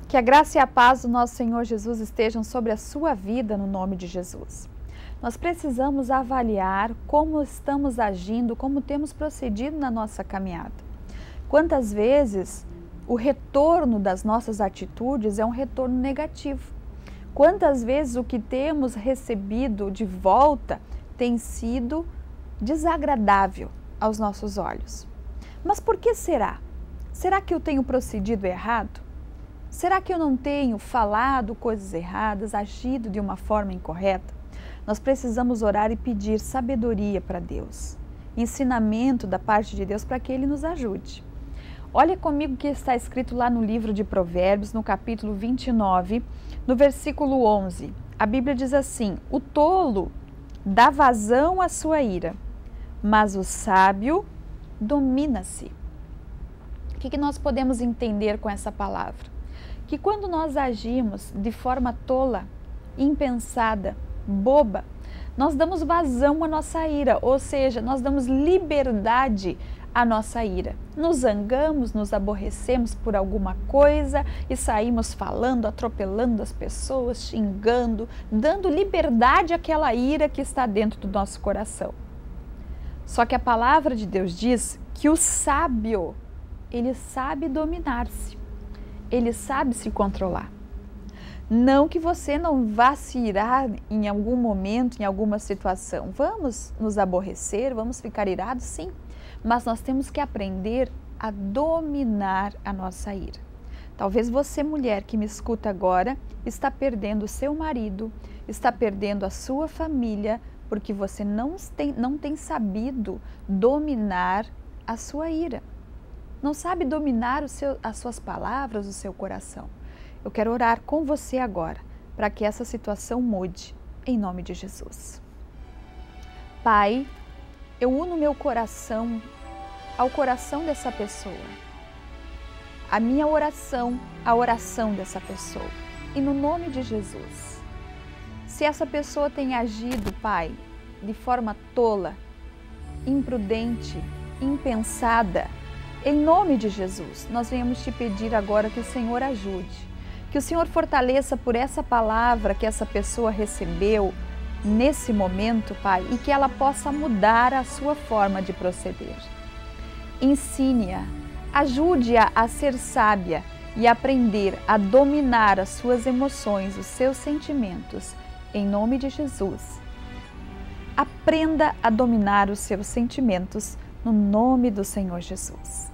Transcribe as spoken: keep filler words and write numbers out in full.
Que a graça e a paz do nosso Senhor Jesus estejam sobre a sua vida no nome de Jesus. Nós precisamos avaliar como estamos agindo, como temos procedido na nossa caminhada. Quantas vezes o retorno das nossas atitudes é um retorno negativo? Quantas vezes o que temos recebido de volta tem sido desagradável aos nossos olhos? Mas por que será? Será que eu tenho procedido errado? Será que eu não tenho falado coisas erradas, agido de uma forma incorreta? Nós precisamos orar e pedir sabedoria para Deus, ensinamento da parte de Deus para que Ele nos ajude. Olha comigo o que está escrito lá no livro de Provérbios, no capítulo vinte e nove, no versículo onze. A Bíblia diz assim: o tolo dá vazão à sua ira, mas o sábio domina-se. O que, que nós podemos entender com essa palavra? Que quando nós agimos de forma tola, impensada, boba, nós damos vazão à nossa ira, ou seja, nós damos liberdade à nossa ira. Nos zangamos, nos aborrecemos por alguma coisa e saímos falando, atropelando as pessoas, xingando, dando liberdade àquela ira que está dentro do nosso coração. Só que a palavra de Deus diz que o sábio, ele sabe dominar-se. Ele sabe se controlar. Não que você não vá se irar em algum momento, em alguma situação. Vamos nos aborrecer, vamos ficar irados, sim. Mas nós temos que aprender a dominar a nossa ira. Talvez você, mulher que me escuta agora, está perdendo o seu marido, está perdendo a sua família, porque você não tem, não tem sabido dominar a sua ira. Não sabe dominar o seu, as suas palavras, o seu coração. Eu quero orar com você agora, para que essa situação mude, em nome de Jesus. Pai, eu uno meu coração ao coração dessa pessoa. A minha oração, a oração dessa pessoa. E no nome de Jesus, se essa pessoa tem agido, Pai, de forma tola, imprudente, impensada, em nome de Jesus, nós venhamos te pedir agora que o Senhor ajude, que o Senhor fortaleça por essa palavra que essa pessoa recebeu nesse momento, Pai, e que ela possa mudar a sua forma de proceder. Ensine-a, ajude-a a ser sábia e aprender a dominar as suas emoções, os seus sentimentos, em nome de Jesus. Aprenda a dominar os seus sentimentos no nome do Senhor Jesus.